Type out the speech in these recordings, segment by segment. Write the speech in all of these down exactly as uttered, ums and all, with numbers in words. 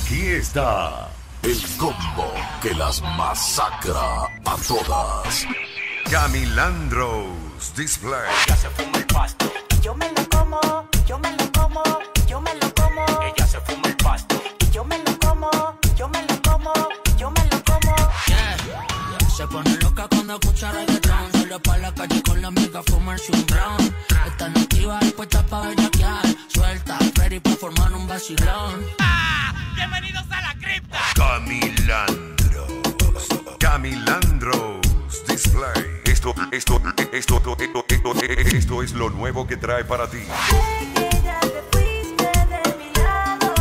Aquí está el combo que las masacra a todas. Camilandros Display. Ella se fuma el pasto. Y yo me lo como, yo me lo como, yo me lo como. Ella se fuma el pasto. Y yo me lo como, yo me lo como, yo me lo como. Yeah. Se pone loca cuando escucha reggaetón. Sale pa' la calle con la amiga a fumarse un brown. Está nativa y puesta pa' bellaquear. Suelta, ready pa' formar un vacilón. ¡Ah! ¡Bienvenidos a la cripta! Camilandros. Camilandros Display. Esto, esto, esto, esto, esto, esto, esto es lo nuevo que trae para ti. Sé que ya te fuiste de mi lado.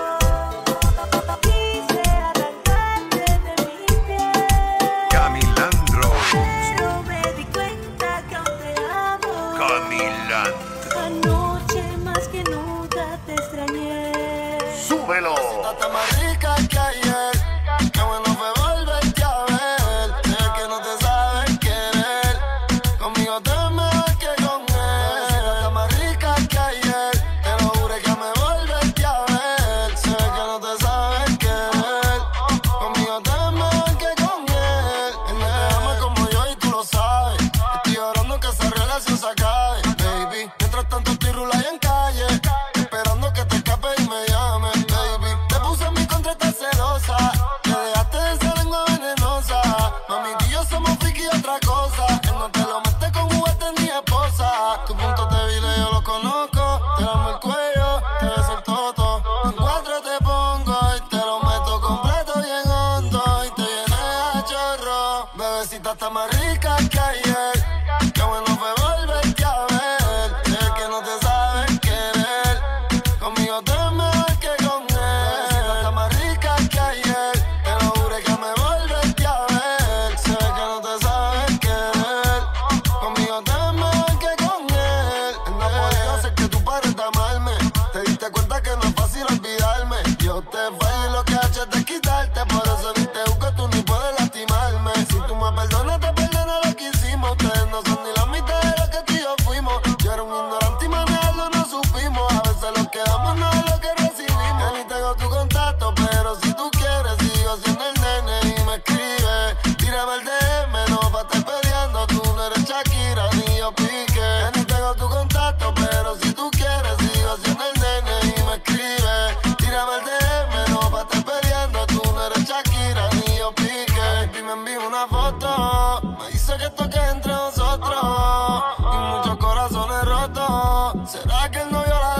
Quise arrancarte de mis pies. Camilandros. Pero me di cuenta que aún te amo. Camilandros. Anoche más que nunca te extrañé. ¡Súbelo! Está más rica que ayer. Qué bueno fue volverte a ver. Sé que no te sabes querer. Conmigo te mejor que con él. Está más rica que ayer. Te lo juro que me volverte a ver. Sé que no te sabes querer. Conmigo te mejor que con él. Él no te ama como yo y tú lo sabes. Estoy orando que esa relación se acabe, baby. Mientras tanto estoy rulando en calle, esperando que te escape y me llame, baby. Te puse en mi contra, estás celosa. Te dejaste de esa lengua venenosa. Mami, tú y yo somos friki y otra cosa. Él no te lo mete con juguete ni esposa. Tus puntos débiles yo los conozco. Te damos el cuello, te beso el toto. En cuatro te pongo y te lo meto completo bien hondo. Y te viene a chorro. Bebecita está más rica que ayer. Qué bueno fue volverte a ver. Sé que no te sabes querer. Conmigo te mejor que con él. Está más rica que ayer. Te lo juro que me volverte a ver. Sé que no te sabes querer. Conmigo te mejor que con él. Él no podía hacer que tú pares de amarme. Te diste cuenta que no es fácil olvidarme. Yo te fallo y lo que he hecho es de quitarte. Por eso ni te busco, tú ni puedes lastimarme. Si tú me perdonas, te perdono lo que hicimos. Ustedes no son ni la mitad de lo que tú y yo fuimos. Yo era un ignorante y manejarlo no supimos. A veces lo que damos no es lo que recibimos. Ya ni tengo tu contacto, pero si tú quieres sigo siendo el nene y me escribe. Tírame el D M, no pa' estar peleando. Tú no eres Shakira ni yo Piqué. Ya ni tengo tu contacto, pero si tú quieres sigo siendo el nene y me escribe. Tírame el D M, no pa' estar peleando. Tú no eres Shakira ni yo Piqué. Y me envío una foto, me dice que esto queda entre nosotros. Y muchos corazones rotos. ¿Será que el novio la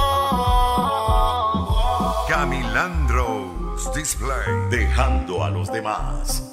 dejó? Camilandros Display. Dejando a los demás.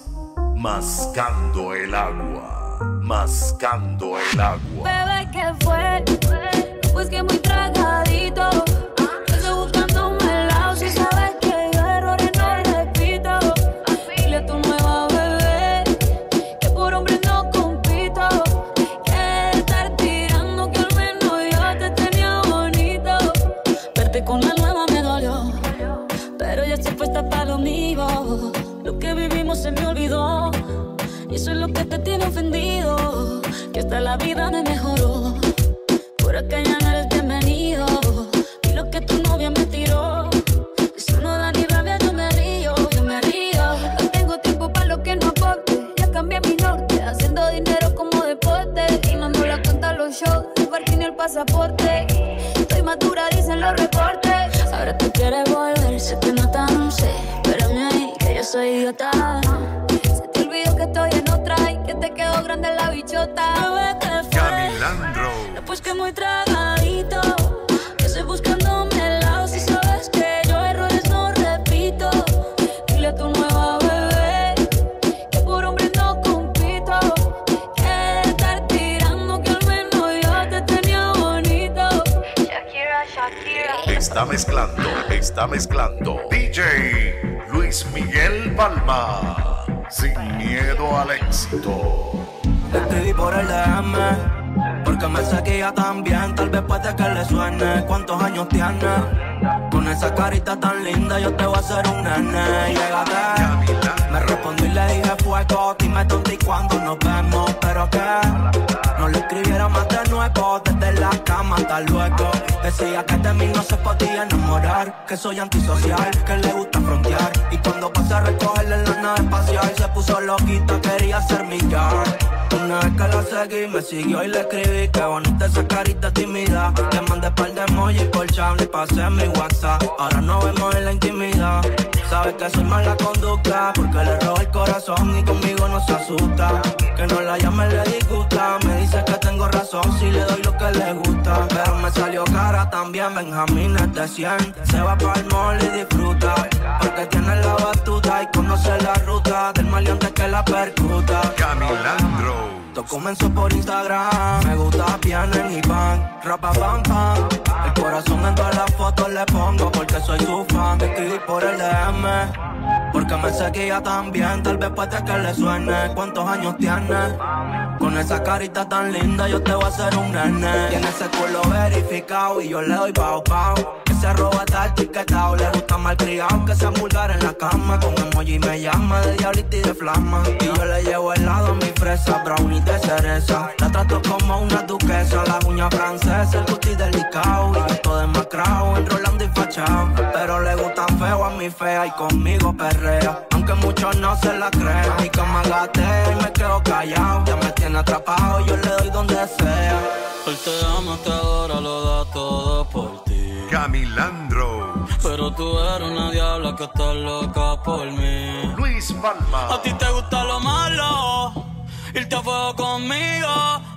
Mascando el agua. Mascando el agua. Bebé, ¿qué fue? Pues que muy tragadito. Estoy buscando un helado. Si sabes que yo errores no repito. Dile a tu nueva bebé que por hombre no compito. Que estar tirando que al menos yo te tenía bonito. Verte con la nueva me dolió, pero ya estoy puesta para lo mío. Lo que vivimos se me olvidó. Y eso es lo que te tiene ofendido. Que hasta la vida me mejoró. Por acá ya no eres bienvenido. Y lo que tu novia me tiró, eso no da ni rabia, yo me río, yo me río. No tengo tiempo para lo que no aporte. Ya cambié mi norte, haciendo dinero como deporte. Y no me la cuenta los shows, el parking y el pasaporte. Estoy madura, dicen los reportes. Ahora tú quieres volver, sé que no tan sé. Espérame ahí, que yo soy idiota. Se te olvidó que estoy en otra y que te quedó grande la bichota. Bebé, ¿qué fue? Camilandro. No, pues que muy tragadito. Que estoy buscando un helado. Si sabes que yo errores no repito. Dile a tu nueva bebé que por hombre no compito. Que estar tirando que al menos yo te tenía bonito. Shakira, Shakira. Está mezclando, está mezclando. D J Luis Miguel Palma. Sin miedo al éxito. Escribí por el D M, porque me seguía tan bien. Tal vez puede que le suene. ¿Cuántos años tiene? Con esa carita tan linda yo te voy a hacer un nene. Llégate. Me respondí y le dije fuego. Dime dónde y cuándo nos vemos. Pero que no le escribiera más de nuevo. Desde la cama hasta luego. Decía que de mí no se podía enamorar. Que soy antisocial, que le gusta afrontar a recogerla en la nave espacial. Se puso loquita, quería ser mi yard. Una vez que la seguí, me siguió y le escribí. Qué bonita esa carita tímida. Le mandé par de emojis por chat, le pasé mi WhatsApp. Ahora nos vemos en la intimidad. Sabe que soy mala conducta, porque le robo el corazón y conmigo no se asusta. Que no la llame le disgusta. Me dice que tengo razón si le doy lo que le gusta. Pero me salió cara también, Benjamín es de cien. Se va pa'l mall y disfruta, porque tiene la batuta y conoce la ruta del maleante que la percuta. Camilandro. Todo comenzó por Instagram. Me gusta piano en mi pan, rapa pam pam. El corazón en todas las fotos le pongo porque soy su fan. Te escribí por el D M porque me seguía tan bien. Tal vez puede que le suene. ¿Cuántos años tienes? Con esa carita tan linda yo te voy a hacer un nene. Tiene ese culo verificado y yo le doy pau pau. Se roba está etiquetado, le gusta malcriado, que sea vulgar en la cama. Con emoji me llama de diablita y de flama. Y yo le llevo helado a mi fresa, brownie de cereza. La trato como una duquesa, la uña francesa, el cuti delicado. Y yo todo demacrado, enrolando y fachado. Pero le gustan feo a mi fea y conmigo perrea. Aunque muchos no se la crean. Mi cama gatea y me quedo callado. Ya me tiene atrapado, yo le doy donde sea. Él te ama, te adora, lo da todo por ti. Camilandro. Pero tú eres una diabla que está loca por mí. Luis Palma. A ti te gusta lo malo, irte a fuego conmigo,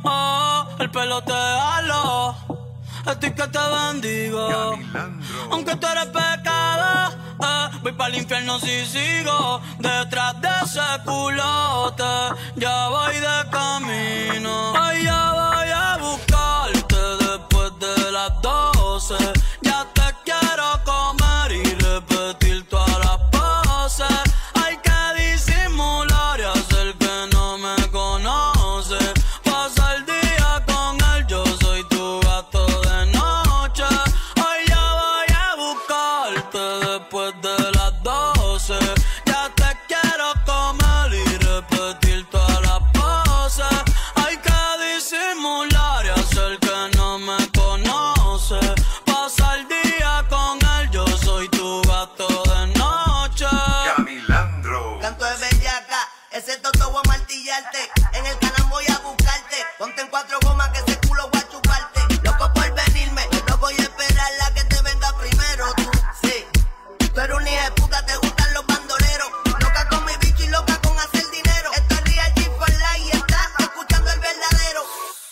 oh, el pelo te halo, a ti que te bendigo. Camilandro. Aunque tú eres pecado, eh, voy para el infierno si sigo detrás de ese culote. Ya voy de camino, ay, ya voy a buscarte después de las doce. Ya te quiero comer y repetir todas las poses. Hay que disimular y hacer que no me conoce. Pasa el día con él, yo soy tu gato de noche. Hoy ya voy a buscarte después de las doce. Ya te quiero comer y repetir todas las poses. Hay que disimular y hacer que no me conoce. Pasa el día con él, yo soy tu gato de noche. Camilandro. Canto de bellaca, ese toto voy a martillarte. En el canal voy a buscarte. Ponte en cuatro gomas que ese culo voy a chuparte. Loco por venirme, no voy a esperar la que te venga primero. Tú, sí, tú eres una hija de puta, te gustan los bandoleros. Loca con mi bicho y loca con hacer dinero. Esto es Real G for Life y estás escuchando el verdadero.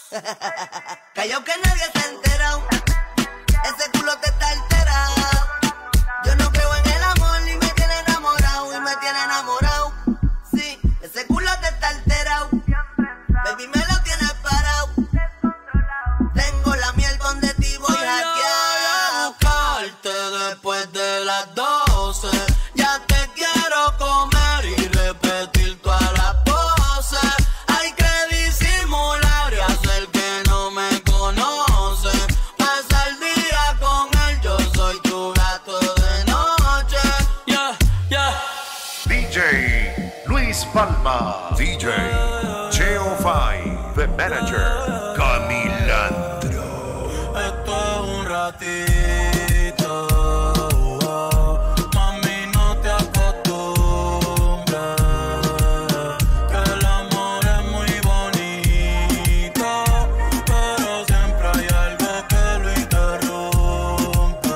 Callao que nadie se ha enterado. Ese culo te está alterado. Yo no creo en el amor y me tiene enamorado. Y me tiene enamorado. Sí, ese culo te está alterado. Baby, me lo tienes parado. Tengo la miel donde ti voy a hackear. Buscarte después de las doce. Ya te quiero comer y repetir todas las poses. Hay que disimular y hacer que no me conoce. Pasa el día con él, yo soy tu gato de noche. Yeah, yeah. D J Luis Palma. D J Cheo Fine. The Manager. Camilandro. Esto es un ratito, oh, mami, no te acostumbres, que el amor es muy bonito, pero siempre hay algo que lo interrumpe.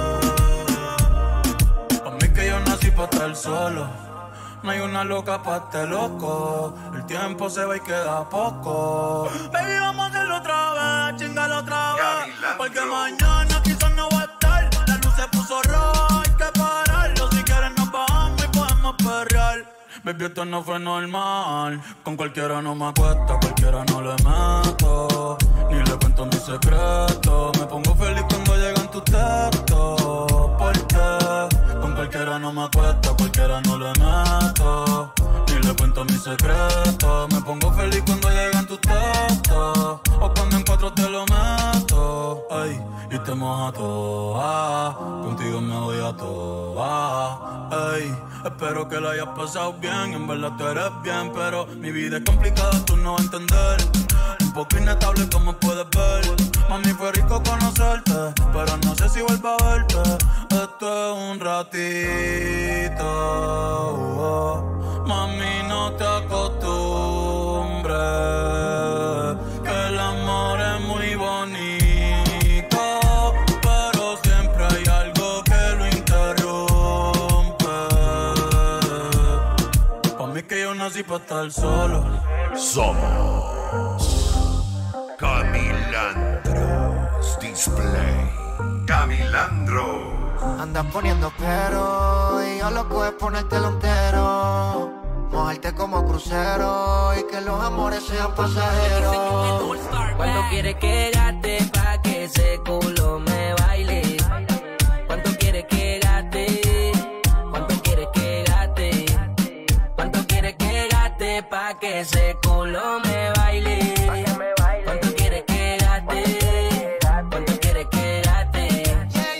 Pa' mí que yo nací pa' estar solo, no hay una loca pa' este loco. El tiempo se va y queda poco. Baby, vamos a hacerlo otra vez, chingalo otra vez. Camilandro. Porque mañana quizás no va a estar. La luz se puso roja, hay que pararlo. Si quieres nos bajamos y podemos perrear. Baby, esto no fue normal. Con cualquiera no me acuesto, a cualquiera no le meto. Ni le cuento mis secretos. Me pongo feliz cuando llegan tus textos. Porque con cualquiera no me acuesto, a cualquiera no le meto. Ni le cuento mis secretos. Me pongo feliz cuando llegan tus textos. O cuando en cuatro te lo meto. Ay, y te moja toda. Contigo me voy a toda. Ay, espero que la hayas pasado bien. En verdad tú eres bien, pero mi vida es complicada, tú no vas a entender. un poco inestable como puedes ver. Mami, fue rico conocerte, pero no sé si vuelvo a verte. Esto es un ratito, oh. Mami, no te acostumbres, que el amor es muy bonito, pero siempre hay algo que lo interrumpe. Pa' mí que yo nací pa' estar solo. Somos Camilandros Display. Camilandros. Andas poniendo pero y yo loco es ponértelo entero. Mojarte como crucero y que los amores sean pasajeros. ¿Cuánto quieres que gaste pa' que ese culo me baile? ¿Cuánto quieres que gaste? ¿Cuánto quieres que gaste? ¿Cuánto quieres que gaste pa' que ese culo me baile? ¿Cuánto quieres que gaste? ¿Cuánto quieres que gaste?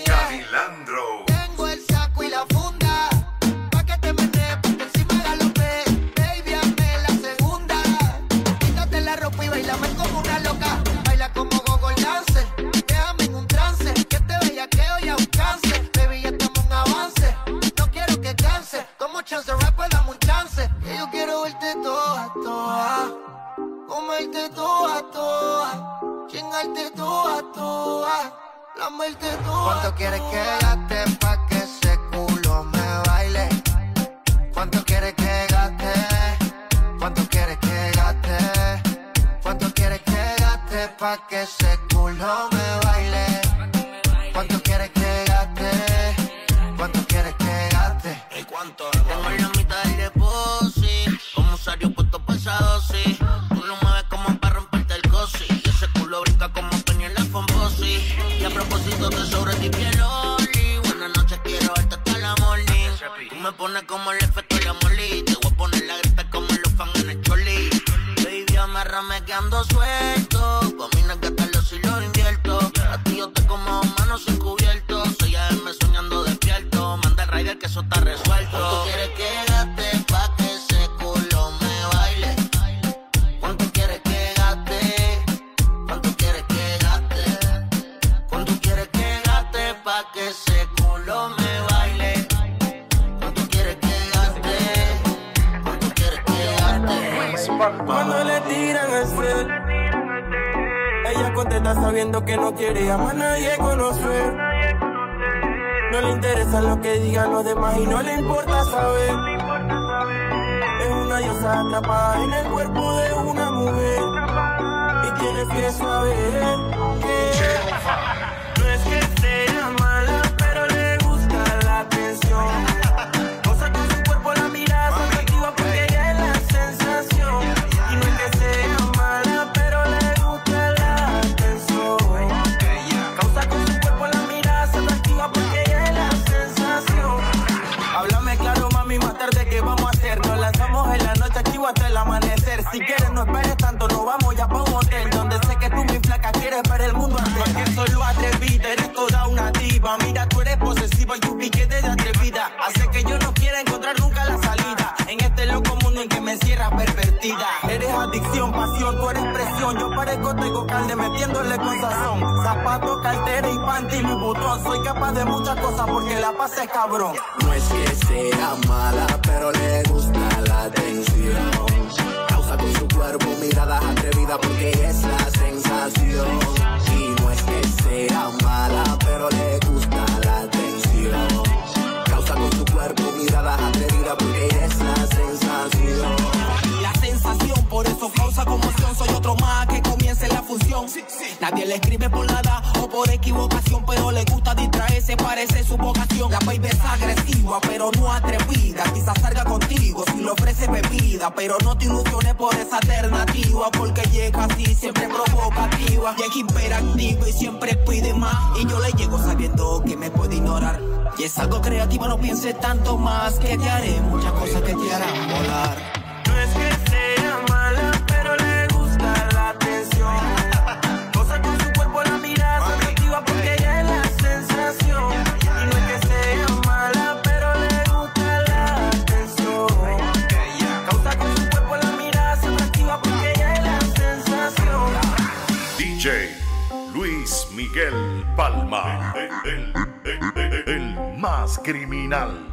Camilandro. Tengo el saco y la funda pa' que te metes porque encima galope. Baby, hazme la segunda. Quítate la ropa y bailame como una loca. Baila como Google Dancer. Déjame en un trance. Que te bellaqueo y a un cáncer. Baby, ya estamos en avance. No quiero que canse. Como chance rap, pues dame un chance. Que yo quiero verte toda, toda. Comerte toda, toda. Chingarte toda, toda. Lamerte toda. ¿Cuánto quieres que gaste pa' que ese culo me baile? ¿Cuánto quieres que gaste? ¿Cuánto quieres que gaste? ¿Cuánto quieres que gaste pa' que ese culo me baile? ¿Cuánto quieres que gaste? ¿Cuánto quieres que gaste? ¿Y cuánto? Tengo la mitad del depósito, como usuario puesto pasado, sí. Tú lo mueves como para romperte el cosi. Y ese culo brinca como Penny en la Fombosi. Y a propósito te sobre ti piel oli. Buenas noches, quiero verte hasta la morning. Tú me pones como el efecto de la moli. Te voy a poner la gripe como los fans en el choli. Baby, amárrame que ando suelto. Pa' mí no es gastarlo si lo invierto. A ti yo te como manos sin cubierto. Soy A M soñando despierto. Manda el rider que eso está resuelto. ¿Cuánto quieres que gaste pa' que ese culo me baile? ¿Cuánto quieres que gaste? ¿Cuánto quieres que gaste? ¿Cuánto quieres que gaste pa' que ese culo me baile? ¿Cuánto quieres que gaste? ¿Cuánto quieres que gaste? Cuando le tiran el set, ella contesta sabiendo que no quiere a más nadie conocer. No le interesa lo que digan los demás y no le importa saber. Es una diosa atrapada en el cuerpo de una mujer. Y tienes que saber que no es que sea mala, pero le gusta la atención. Cosa con su cuerpo, la mirada se atractiva porque ella es la sensación. Y no es que sea mala, pero le gusta la atención. Causa con su cuerpo, la mirada se atractiva porque ella es la sensación. Háblame claro, mami, más tarde que vamos a hacer. Nos lanzamos en la noche activo hasta el amanecer. Si quieres no esperes tanto, nos vamos ya pa' un hotel donde sé que tú, mi flaca, quieres ver el mundo arder. Porque solo atrevida, eres toda una diva. Mira, tú eres posesiva y tu piquete de atrevida hace que yo no quiera encontrar nunca la salida en este loco mundo en que me encierras pervertida. Eres adicción, pasión, tú eres presión. Yo parezco tengo calde metiéndole con sazón. Zapato, cartera y panty y botón. Soy capaz de muchas cosas porque la paz es cabrón. No es que sea mala, pero le gusta la atención. Causa con su cuerpo miradas atrevidas porque es la sensación. Y no es que sea mala, pero le gusta la atención. Causa con su cuerpo miradas atrevidas porque es la sensación. La sensación, por eso causa conmoción. Soy otro más que comience la función. Nadie le escribe por nada o por equivocación, pero le gusta distraerse, parece su vocación. La baby es agresiva, pero no atrevida. Quizás salga contigo si le ofrece bebida, pero no te ilusiones por esa alternativa, porque llega así, siempre provocativa. Llega imperactiva y siempre pide más, y yo le llego sabiendo que me puede ignorar. Y es algo creativo, no pienses tanto más, que te haré muchas cosas que te harán volar. No es que sea mala, pero le gusta la atención. Cosa con su cuerpo, la mirada se atractiva porque ella es la sensación. Y no es que sea mala, pero le gusta la atención. Causa con su cuerpo, la mirada se atractiva porque ella es la sensación. Palma, el, el, el, el, el más criminal,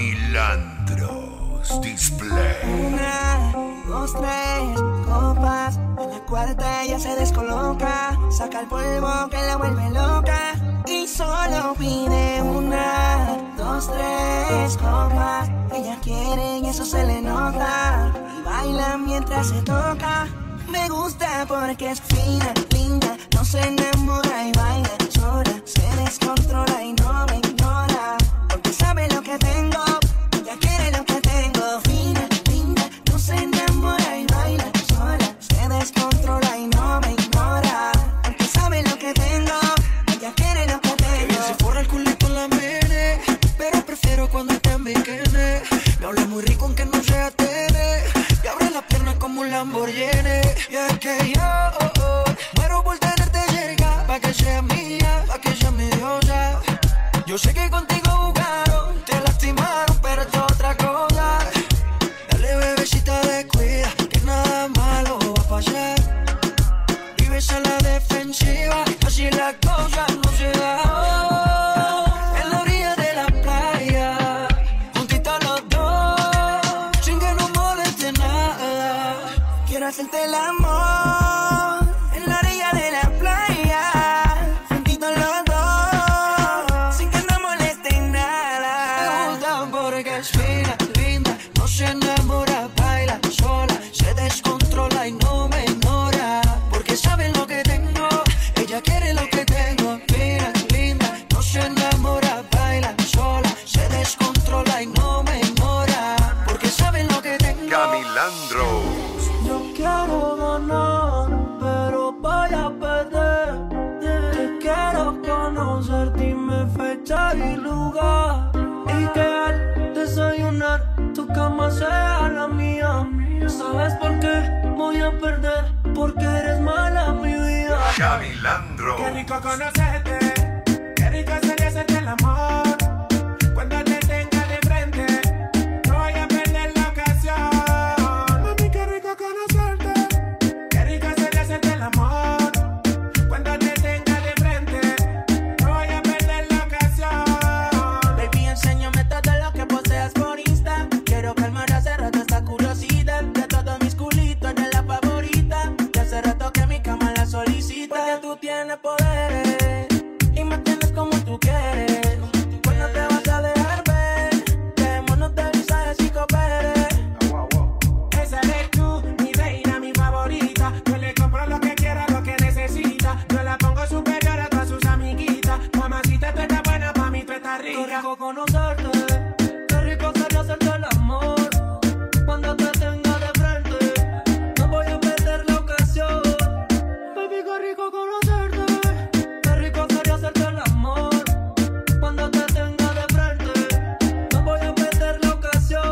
Camilandros Display. Una, dos, tres copas. En la cuarta ella se descoloca. Saca el polvo que la vuelve loca. Y solo pide una, dos, tres copas. Ella quiere y eso se le nota. Y baila mientras se toca. Me gusta porque es fina, linda. No se enamora y baila sola. Se descontrola y no me ignora. Porque sabe lo que tengo. Ella quiere lo que tengo. Fina, linda. No se enamora y baila sola. Se descontrola y no me ignora. Porque sabe lo que tengo. Ella quiere lo que tengo. Se forra el culito en la mene, pero prefiero cuando está en bikini. Me habla muy rico aunque no sea tene. Y abre la pierna como un Lamborghini. Y es que yo oh, oh, muero por tenerte cerca, pa' que sea mía, pa' que sea mi diosa. Yo sé que contigo jugaron, te lastimaron, pero esto es otra cosa. Dale bebecita descuida, que nada malo va a pasar. Y ves a la defensiva, así la cosa no se da. Oh, en la orilla de la playa, juntitos los dos, sin que nos moleste nada. Quiero hacerte el amor en la orilla de la playa, juntitos los dos, sin que nos moleste nada. Me gusta porque es fina, linda, no se enamora, baila sola, se descontrola y no me ignora. Porque sabe lo que tengo, ella quiere lo que tengo. Fina, linda, no se enamora, baila sola, se descontrola y no me ignora. Porque sabe lo que tengo. Camilandros. Yo quiero ganar, pero voy a perder. Te quiero conocer, dime fecha y lugar. Y que al desayunar tu cama sea la mía. ¿Sabes por qué voy a perder? Porque eres mala mi vida. Camilandros. Qué rico conocerte, qué rico sería hacerte el amor. Cuando te tenga de frente, no voy a perder la ocasión. Mami, qué rico conocerte, qué rico sería hacerte el amor. Cuando te tenga de frente, no voy a perder la ocasión. Baby, enséñame todo lo que poseas por Insta. Quiero calmar hace rato esta curiosidad. De todos mis culitos eres la favorita. De hace rato que mi cama la solicita. Porque tú tienes poderes y me tienes como tú quieres. Pues no te vas a dejar ver. Dejémonos de visajes y cooperes. Esa eres tú, mi reina, mi favorita. Yo le compro lo que quiera, lo que necesita. Yo la pongo superior a todas sus amiguitas. Mamacita, tú estás buena, pa' mí tú estás Qué rica. rico conocerte, qué rico sería hacerte el amor. Cuando te tenga de frente, no voy a perder la ocasión. Baby, qué rico conocerte, qué rico sería hacerte el amor. Cuando te tenga de frente, no voy a perder la ocasión.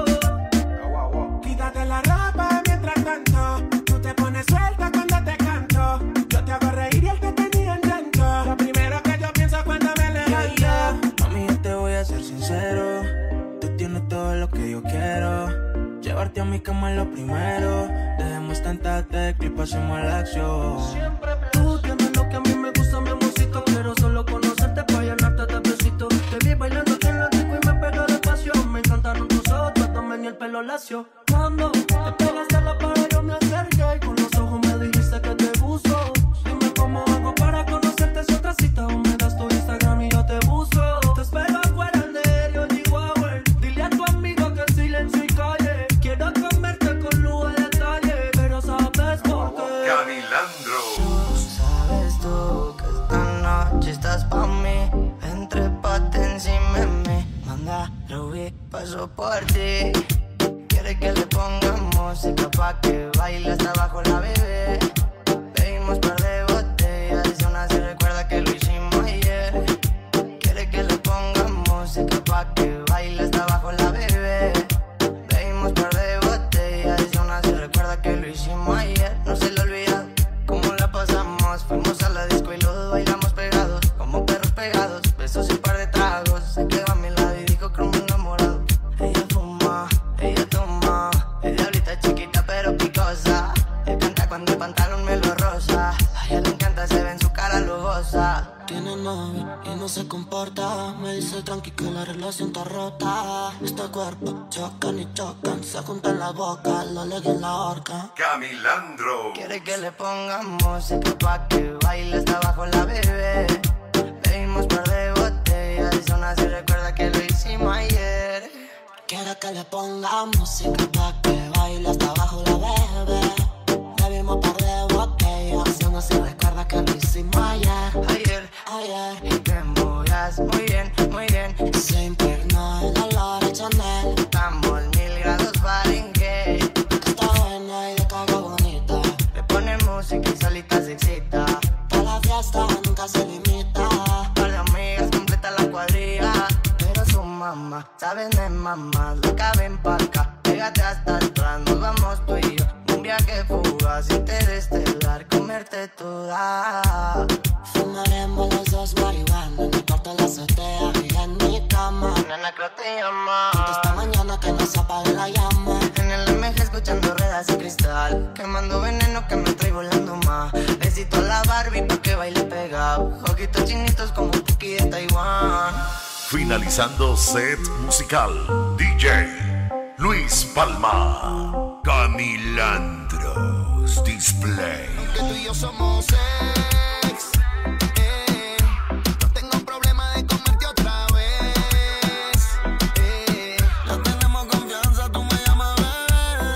Quítate la ropa mientras tanto. Tú te pones suelta cuando te canto. Yo te hago reír y él te tenía en llanto. Lo primero que yo pienso cuando me levanto. Mami, yo te voy a ser sincero. Tú tienes todo lo que yo quiero. Llevarte a mi cama es lo primero. Dejemos tanta tecla y pasemos a la acción. Tú tienes lo que a mí me gusta, mi amorcito. Quiero solo conocerte para llenarte de besitos. Te vi bailando aquí en la disco y me pegué despacio. Me encantaron tus ojos, tu abdomen y el pelo lacio. Cuando te pegaste a la pared yo me acerqué y con los ojos me dijiste que te gusto. Dime cómo hago para conocerte, es otra cita. O me das tu Instagram y yo te busco. Te espero afuera en el Chihuahua. Dile a tu amigo que silencio y calle. Quiero comerte con lujo de detalle, pero sabes por qué. Camilandros. Sabes tú que esta noche estás pa' mí. Entrépate encima de mí. Manda, Ruby, paso por ti. Quiere que le pongamos música pa' que baile hasta abajo la bebé. Bebimos par de botellas, y aún así recuerda que lo hicimos ayer. Quiere que le pongamos música pa' que baile hasta abajo la bebé. Bebimos par de botellas, y aún así recuerda que lo hicimos ayer. No se le olvida cómo la pasamos. Fuimos a la disco y los dos bailamos pegados, como perros pegados. Besos y un par de tragos. Se quedó a mi lado y dijo que me enamorado. Ella fuma, ella toma, es diablita chiquita pero picosa. Él canta cuando el pantalón me lo rosa. Ay, mami y no se comporta. Me dice tranqui que la relación está rota. Este cuerpo chocan y chocan, se juntan la boca, lo leguen en la horca. Camilandro. Quiere que le ponga música pa' que baile hasta abajo la bebé. Bebimos par de botellas y son así, recuerda que lo hicimos ayer. Quiere que le ponga música pa' que baile hasta abajo la bebé. Bebimos par de botellas y son así, recuerda que lo hicimos ayer. Ayer, ayer. Y te mudas muy bien, muy bien. Se impregnó el olor a Chanel. Estamos mil grados Fahrenheit. Está buena y de caga bonita. Le pone música y solita se excita. Pa' la fiesta nunca se limita. Par de amigas completa la cuadrilla. Pero su mamá, saben de mamá, lo caben pa' acá. Pégate hasta atrás, nos vamos tú y yo. Un viaje fugaz, interestelar, comerte toda. Fumaremos los dos marihuana en el cuarto de la azotea y en mi cama. Nena, creo te llama. Esta mañana que no se apague la llama. En el M G escuchando ruedas y cristal. Quemando veneno que me trae volando más. Besito a la Barbie pa' que baile pegado. Ojitos chinitos como Puki de Taiwán. Finalizando set musical, D J Luis Palma. Camilandros Display. Que tú y yo somos ex, eh. No tengo problema de comerte otra vez, eh. Ya tenemos confianza, tú me llamas bebé,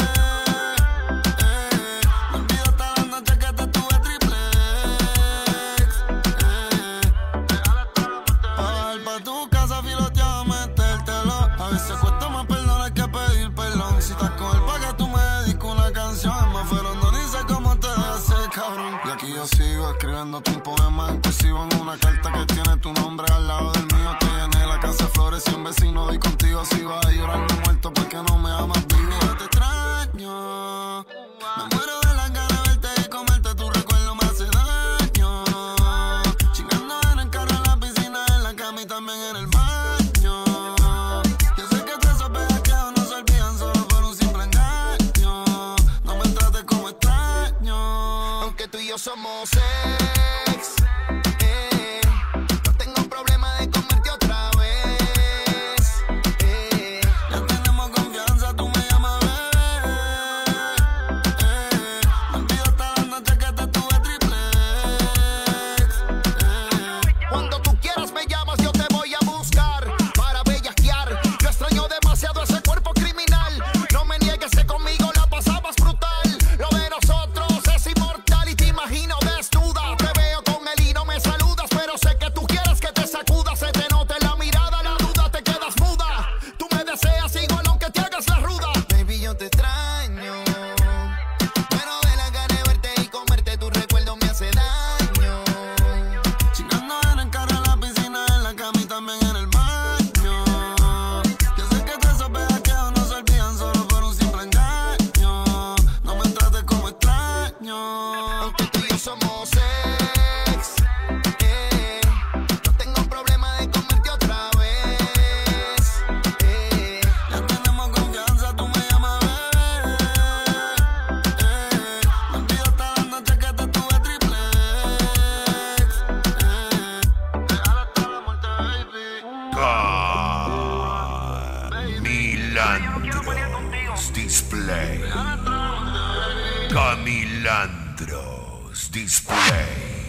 eh. No olvido hasta la noche que te tuve triple X, eh. Pa' ir pa' tu casa filoteado, metértelo. A veces cuesta más perdonar que pedir perdón. Si estás con él pa' que tú me dediques una canción, más pero no dice cómo te hace, cabrón. Y aquí yo sigo escribiéndote un poema inclusivo en una carta que tiene tu nombre al lado del mío. Te llené la casa de flores y un vecino y contigo sigo ahí llorando muerto porque no me amas vivo. Yo te extraño, me muero de las ganas de verte y comerte, tu recuerdo me hace daño. Chingando en el carro, en la piscina, en la cama y también en el baño. Yo sé que te sospechados no se olvidan solo por un simple engaño. No me trates como extraño. Aunque tú y yo somos ex, eh. No tengo problema de comerte otra vez, eh. Ya tenemos confianza, tú me llamas bebé, eh. No olvido hasta la noche que te tuve triple X, eh. Cuando tú quieras me llamas, yo te voy a buscar para bellaquear. Yo extraño demasiado ese cuerpo criminal. No me niegues que conmigo la pasabas brutal. Lo de nosotros es inmortal y te imagino desnuda. Te veo con él y no me saludas, pero sé que tú quieres que te sacudas. Se te note la mirada, la duda, te quedas muda. Tú me deseas igual aunque te hagas la ruda. Baby, yo te extraño. Pero de la gana de verte y comerte, tu recuerdo me hace daño. Chingando en el carro, en la piscina, en la cama y también en el baño. Yo sé que te sospechados no se olvidan solo por un simple engaño. No me trates como extraño. Aunque tú y yo somos ex, eh. No tengo problema de comerte otra vez, eh. Ya tenemos confianza, tú me llamas bebé, eh. No olvido hasta la noche que te tuve triple X, eh. Déjala hasta la muerte, baby. Camilandros Display. Camilandros Display.